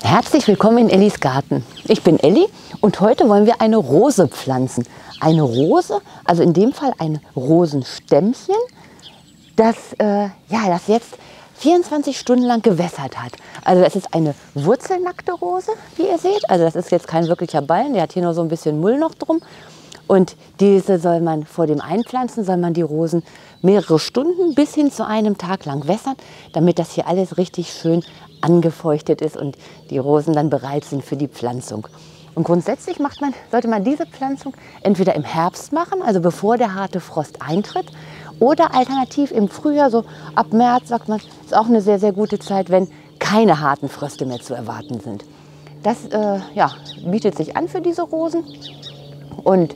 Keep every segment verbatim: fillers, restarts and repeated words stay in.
Herzlich willkommen in Ellis Garten. Ich bin Elli und heute wollen wir eine Rose pflanzen. Eine Rose, also in dem Fall ein Rosenstämmchen, das, äh, ja, das jetzt vierundzwanzig Stunden lang gewässert hat. Also das ist eine wurzelnackte Rose, wie ihr seht. Also das ist jetzt kein wirklicher Ballen, der hat hier nur so ein bisschen Mull noch drum. Und diese soll man vor dem Einpflanzen, soll man die Rosen mehrere Stunden bis hin zu einem Tag lang wässern, damit das hier alles richtig schön angefeuchtet ist und die Rosen dann bereit sind für die Pflanzung. Und grundsätzlich macht man, sollte man diese Pflanzung entweder im Herbst machen, also bevor der harte Frost eintritt, oder alternativ im Frühjahr, so ab März, sagt man, ist auch eine sehr, sehr gute Zeit, wenn keine harten Fröste mehr zu erwarten sind. Das äh, ja, bietet sich an für diese Rosen. Und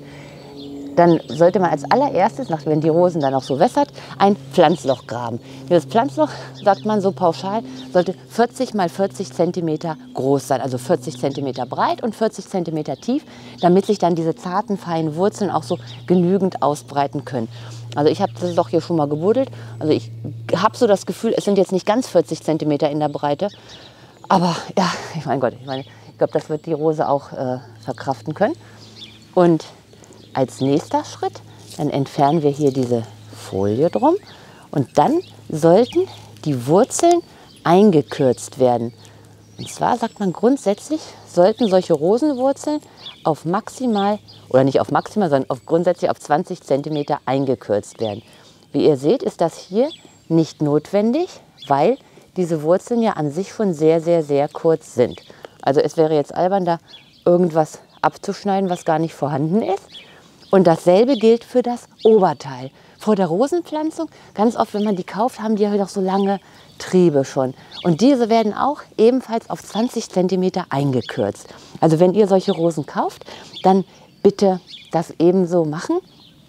dann sollte man als allererstes, wenn die Rosen dann auch so wässert, ein Pflanzloch graben. Dieses Pflanzloch, sagt man so pauschal, sollte vierzig mal vierzig Zentimeter groß sein, also vierzig Zentimeter breit und vierzig Zentimeter tief, damit sich dann diese zarten, feinen Wurzeln auch so genügend ausbreiten können. Also ich habe das Loch hier schon mal gebuddelt. Also ich habe so das Gefühl, es sind jetzt nicht ganz vierzig Zentimeter in der Breite, aber ja, ich mein Gott, ich meine, ich glaube, das wird die Rose auch äh, verkraften können. Und als nächster Schritt, dann entfernen wir hier diese Folie drum und dann sollten die Wurzeln eingekürzt werden. Und zwar sagt man grundsätzlich, sollten solche Rosenwurzeln auf maximal, oder nicht auf maximal, sondern auf grundsätzlich auf zwanzig Zentimeter eingekürzt werden. Wie ihr seht, ist das hier nicht notwendig, weil diese Wurzeln ja an sich schon sehr, sehr, sehr kurz sind. Also es wäre jetzt albern, da irgendwas abzuschneiden, was gar nicht vorhanden ist. Und dasselbe gilt für das Oberteil. Vor der Rosenpflanzung, ganz oft, wenn man die kauft, haben die ja noch so lange Triebe schon. Und diese werden auch ebenfalls auf zwanzig Zentimeter eingekürzt. Also wenn ihr solche Rosen kauft, dann bitte das ebenso machen.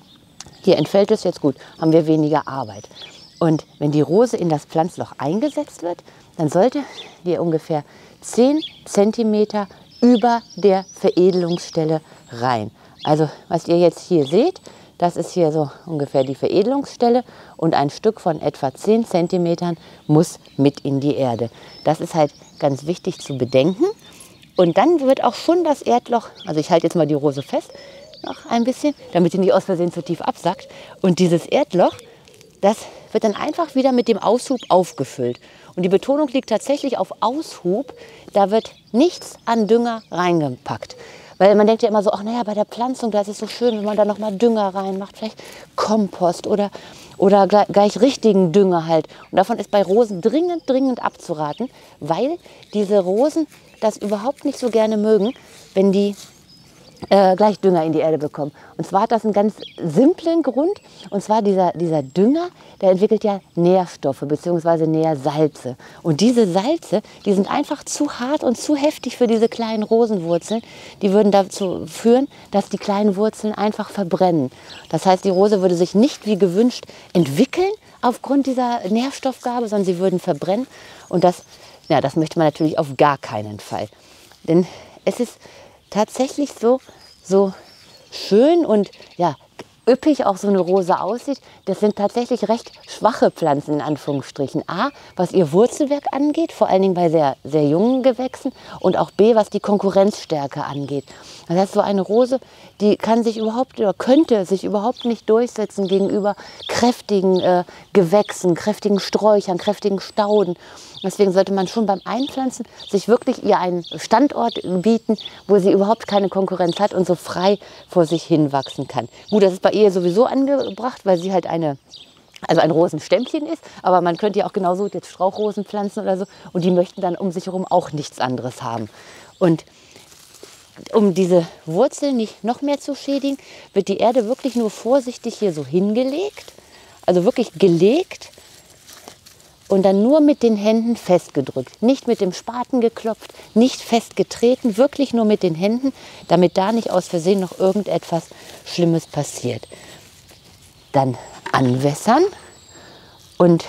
Hier entfällt es jetzt gut, haben wir weniger Arbeit. Und wenn die Rose in das Pflanzloch eingesetzt wird, dann sollte die ungefähr zehn Zentimeter über der Veredelungsstelle rein. Also was ihr jetzt hier seht, das ist hier so ungefähr die Veredelungsstelle und ein Stück von etwa zehn Zentimetern muss mit in die Erde. Das ist halt ganz wichtig zu bedenken. Und dann wird auch schon das Erdloch, also ich halte jetzt mal die Rose fest, noch ein bisschen, damit die nicht aus Versehen zu tief absackt. Und dieses Erdloch, das wird dann einfach wieder mit dem Aushub aufgefüllt. Und die Betonung liegt tatsächlich auf Aushub, da wird nichts an Dünger reingepackt. Weil man denkt ja immer so, ach naja, bei der Pflanzung, da ist es so schön, wenn man da nochmal Dünger reinmacht, vielleicht Kompost oder, oder gleich, gleich richtigen Dünger halt. Und davon ist bei Rosen dringend, dringend abzuraten, weil diese Rosen das überhaupt nicht so gerne mögen, wenn die äh, gleich Dünger in die Erde bekommen. Und zwar hat das einen ganz simplen Grund, und zwar dieser, dieser Dünger, der entwickelt ja Nährstoffe bzw. Nährsalze. Und diese Salze, die sind einfach zu hart und zu heftig für diese kleinen Rosenwurzeln. Die würden dazu führen, dass die kleinen Wurzeln einfach verbrennen. Das heißt, die Rose würde sich nicht wie gewünscht entwickeln aufgrund dieser Nährstoffgabe, sondern sie würden verbrennen. Und das, ja, das möchte man natürlich auf gar keinen Fall. Denn es ist tatsächlich so, so schön und ja, üppig auch so eine Rose aussieht, das sind tatsächlich recht schwache Pflanzen in Anführungsstrichen. A, was ihr Wurzelwerk angeht, vor allen Dingen bei sehr, sehr jungen Gewächsen, und auch B, was die Konkurrenzstärke angeht. Das heißt, so eine Rose, die kann sich überhaupt oder könnte sich überhaupt nicht durchsetzen gegenüber kräftigen äh, Gewächsen, kräftigen Sträuchern, kräftigen Stauden. Deswegen sollte man schon beim Einpflanzen sich wirklich ihr einen Standort bieten, wo sie überhaupt keine Konkurrenz hat und so frei vor sich hin wachsen kann. Gut, das ist bei ihr sowieso angebracht, weil sie halt eine, also ein Rosenstämmchen ist, aber man könnte ja auch genauso jetzt Strauchrosen pflanzen oder so und die möchten dann um sich herum auch nichts anderes haben. Und um diese Wurzeln nicht noch mehr zu schädigen, wird die Erde wirklich nur vorsichtig hier so hingelegt, also wirklich gelegt. Und dann nur mit den Händen festgedrückt, nicht mit dem Spaten geklopft, nicht festgetreten, wirklich nur mit den Händen, damit da nicht aus Versehen noch irgendetwas Schlimmes passiert. Dann anwässern und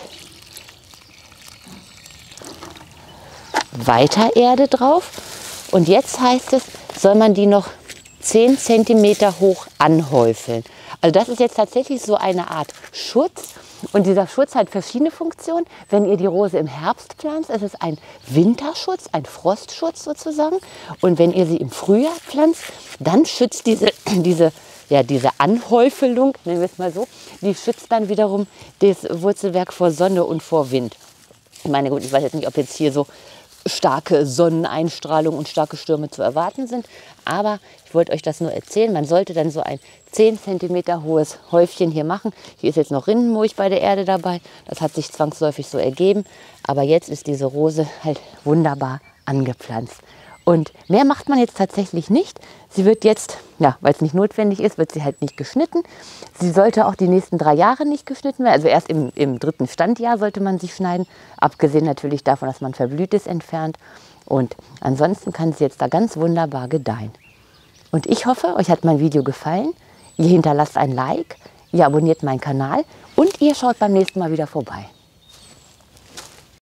weiter Erde drauf. Und jetzt heißt es, soll man die noch zehn Zentimeter hoch anhäufeln. Also das ist jetzt tatsächlich so eine Art Schutz, Und dieser Schutz hat verschiedene Funktionen. Wenn ihr die Rose im Herbst pflanzt, ist es ein Winterschutz, ein Frostschutz sozusagen. Und wenn ihr sie im Frühjahr pflanzt, dann schützt diese, diese, ja, diese Anhäufelung, nennen wir es mal so, die schützt dann wiederum das Wurzelwerk vor Sonne und vor Wind. Ich meine, gut, ich weiß jetzt nicht, ob jetzt hier so starke Sonneneinstrahlung und starke Stürme zu erwarten sind. Aber ich wollte euch das nur erzählen. Man sollte dann so ein zehn Zentimeter hohes Häufchen hier machen. Hier ist jetzt noch Rindenmulch bei der Erde dabei. Das hat sich zwangsläufig so ergeben. Aber jetzt ist diese Rose halt wunderbar angepflanzt. Und mehr macht man jetzt tatsächlich nicht. Sie wird jetzt, ja, weil es nicht notwendig ist, wird sie halt nicht geschnitten. Sie sollte auch die nächsten drei Jahre nicht geschnitten werden. Also erst im, im dritten Standjahr sollte man sie schneiden. Abgesehen natürlich davon, dass man Verblühtes entfernt. Und ansonsten kann sie jetzt da ganz wunderbar gedeihen. Und ich hoffe, euch hat mein Video gefallen. Ihr hinterlasst ein Like, ihr abonniert meinen Kanal und ihr schaut beim nächsten Mal wieder vorbei.